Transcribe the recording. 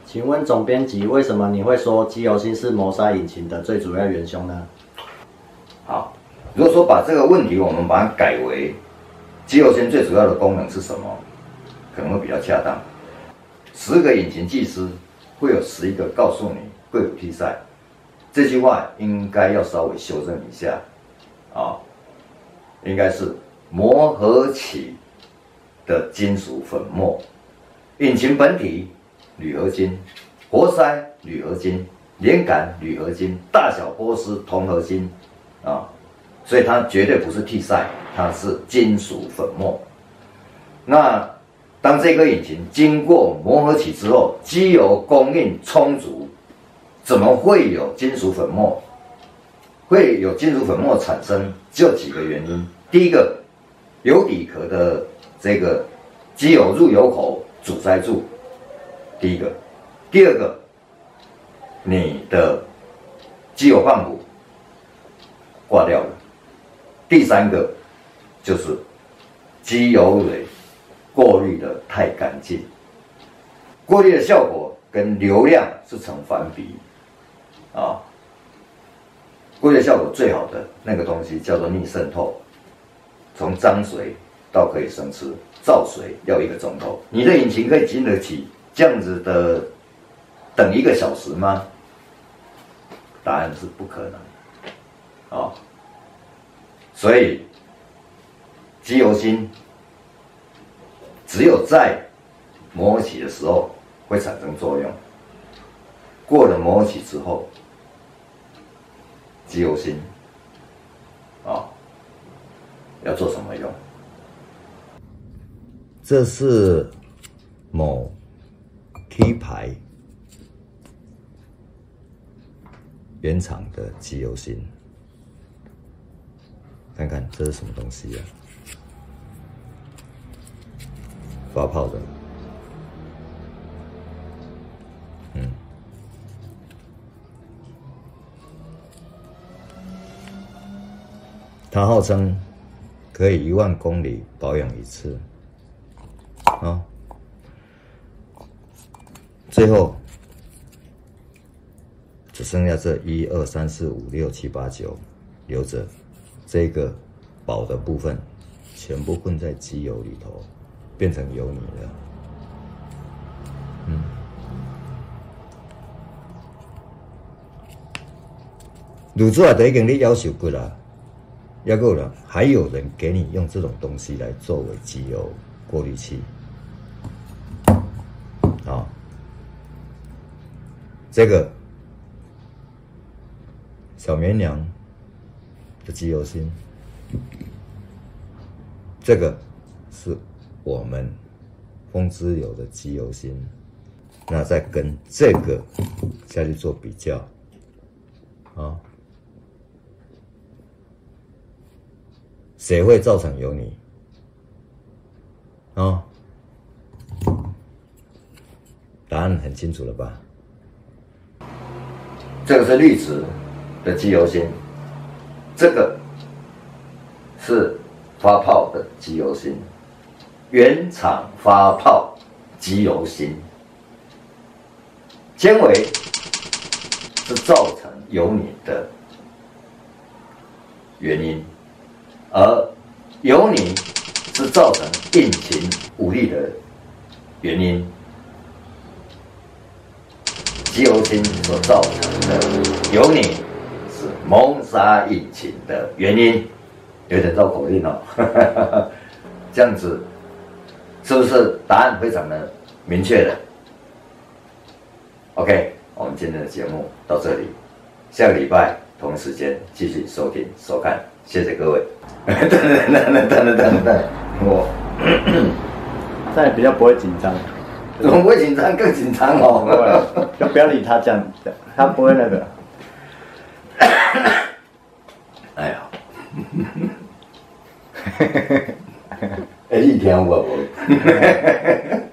请问总编辑，为什么你会说机油芯是谋杀引擎的最主要元凶呢？ 好，如果说把这个问题我们把它改为机油芯最主要的功能是什么，可能会比较恰当。10个引擎技师会有11个告诉你贵腐替代，这句话应该要稍微修正一下啊，应该是磨合起的金属粉末，引擎本体铝合金，活塞铝合金，连杆铝合金，大小波丝铜合金啊，所以它绝对不是替代，它是金属粉末。那当这个引擎经过磨合起之后，机油供应充足，怎么会有金属粉末？会有金属粉末产生，就几个原因。第一个，油底壳的这个机油入油口阻塞住，第一个。第二个，你的机油泵浦挂掉了。第三个，就是机油蕊过滤的太干净，过滤的效果跟流量是成反比啊。过滤效果最好的那个东西叫做逆渗透，从脏水到可以生吃，造水要1个钟头。你的引擎可以经得起这样子的等1个小时吗？答案是不可能啊。所以机油芯只有在磨合期的时候会产生作用，过了磨合期之后，机油芯要做什么用？这是某 T 牌原厂的机油芯，看看这是什么东西啊？发泡的，它号称可以10000公里保养1次，啊，最后只剩下这1、2、3、4、5、6、7、8、9留着，这个保的部分全部混在机油里头，变成油泥了。卤出来的已经你要求过了。要够了，还有人给你用这种东西来作为机油过滤器，这个小绵羊的机油芯，这个是我们风之油的机油芯，那再跟这个下去做比较，谁会造成油泥？答案很清楚了吧？这个是滤纸的机油芯，这个是发泡的机油芯，原厂发泡机油芯，纤维是造成油泥的原因。而油泥是造成引擎无力的原因，机油芯所造成的油泥是谋杀引擎的原因，有点绕口令哦。这样子是不是答案非常的明确的 ？OK， 我们今天的节目到这里，下个礼拜同一时间继续收听收看。谢谢各位。等，我这样比较不会紧张。 怎么不会紧张？更紧张哦。 就不要理他这样，他不会那个。 哎呀，你听我无？